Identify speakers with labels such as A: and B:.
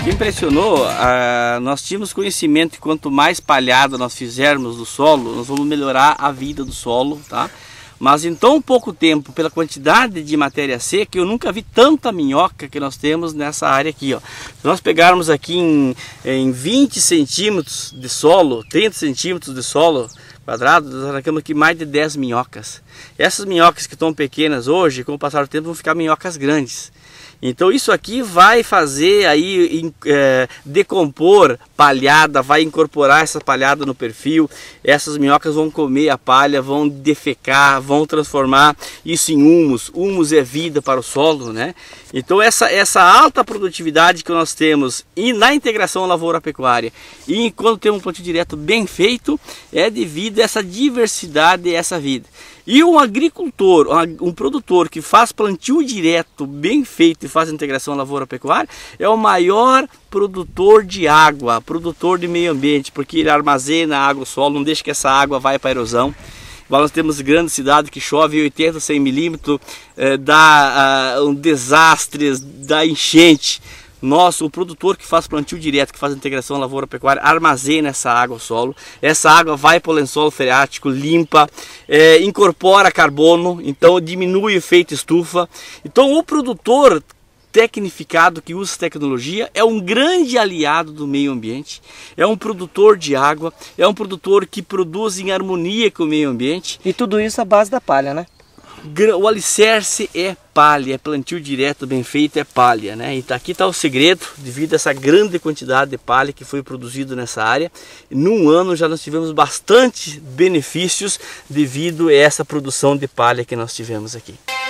A: que impressionou, nós tínhamos conhecimento que quanto mais palhada nós fizermos do solo, nós vamos melhorar a vida do solo, tá? Mas em tão pouco tempo, pela quantidade de matéria seca, eu nunca vi tanta minhoca que nós temos nessa área aqui, ó. Se nós pegarmos aqui em 20 centímetros de solo, 30 centímetros de solo quadrado, nós arrancamos aqui mais de 10 minhocas. Essas minhocas que estão pequenas hoje, com o passar do tempo, vão ficar minhocas grandes. Então isso aqui vai fazer aí decompor palhada, vai incorporar essa palhada no perfil. Essas minhocas vão comer a palha, vão defecar, vão transformar isso em humus. Humus é vida para o solo, né? Então essa alta produtividade que nós temos na integração lavoura-pecuária e quando temos um plantio direto bem feito, é devido a essa diversidade, essa vida. E um agricultor, um produtor que faz plantio direto bem feito e faz integração lavoura-pecuária, é o maior produtor de água, produtor de meio ambiente, porque ele armazena a água no solo, não deixa que essa água vá para a erosão. Nós temos grandes cidades que chove 80, 100 milímetros, dá um desastre, dá enchente. O produtor que faz plantio direto, que faz integração lavoura-pecuária, armazena essa água ao solo. Essa água vai para o lençol freático, limpa, incorpora carbono, então diminui o efeito estufa. Então o produtor tecnificado que usa tecnologia é um grande aliado do meio ambiente, é um produtor de água, é um produtor que produz em harmonia com o meio ambiente.
B: E tudo isso à base da palha, né?
A: O alicerce é palha, é plantio direto bem feito, é palha, né? E aqui está o segredo, devido a essa grande quantidade de palha que foi produzido nessa área. Num ano já nós tivemos bastante benefícios devido a essa produção de palha que nós tivemos aqui.